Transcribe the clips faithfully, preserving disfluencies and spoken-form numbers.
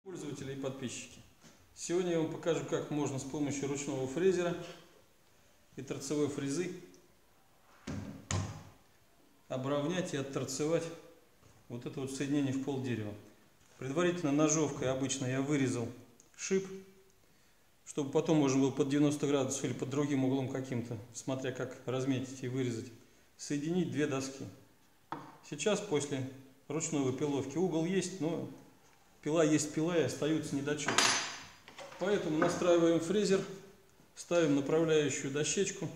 Пользователи и подписчики. Сегодня я вам покажу, как можно с помощью ручного фрезера и торцевой фрезы обровнять и отторцевать вот это вот соединение в пол дерева. Предварительно ножовкой обычно я вырезал шип, чтобы потом можно было под девяносто градусов или под другим углом каким-то, смотря как разметить и вырезать, соединить две доски. Сейчас после ручной выпиловки угол есть, но пила есть пила и остаются недочеты. Поэтому настраиваем фрезер, ставим направляющую дощечку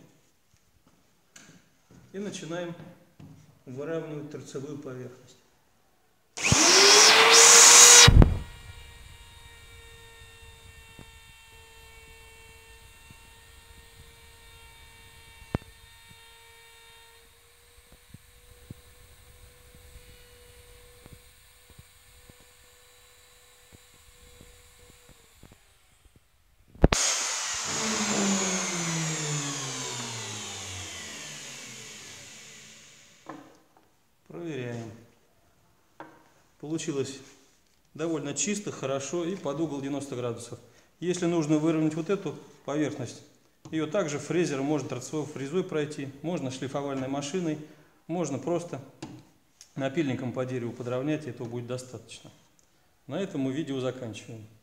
и начинаем выравнивать торцевую поверхность. Проверяем. Получилось довольно чисто, хорошо и под угол девяносто градусов. Если нужно выровнять вот эту поверхность, ее также фрезером можно торцевой фрезой пройти, можно шлифовальной машиной, можно просто напильником по дереву подровнять, и этого будет достаточно. На этом мы видео заканчиваем.